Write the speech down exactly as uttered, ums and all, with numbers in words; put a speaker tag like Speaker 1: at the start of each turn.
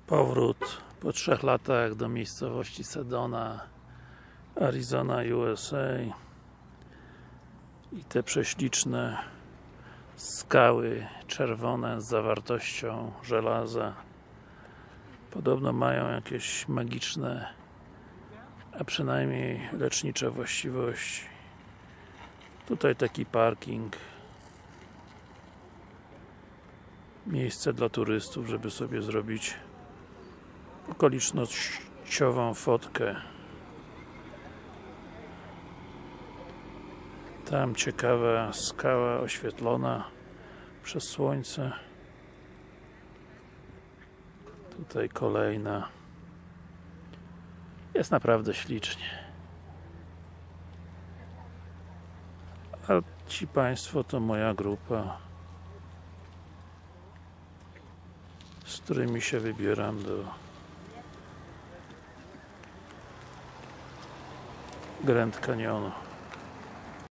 Speaker 1: Powrót po trzech latach do miejscowości Sedona, Arizona, U S A, i te prześliczne skały czerwone z zawartością żelaza podobno mają jakieś magiczne, a przynajmniej lecznicze właściwości. Tutaj taki parking, miejsce dla turystów, żeby sobie zrobić okolicznościową fotkę. Tam ciekawa skała oświetlona przez słońce. Tutaj kolejna. Jest naprawdę ślicznie. A ci Państwo to moja grupa, z którymi się wybieram do Grand Canyonu.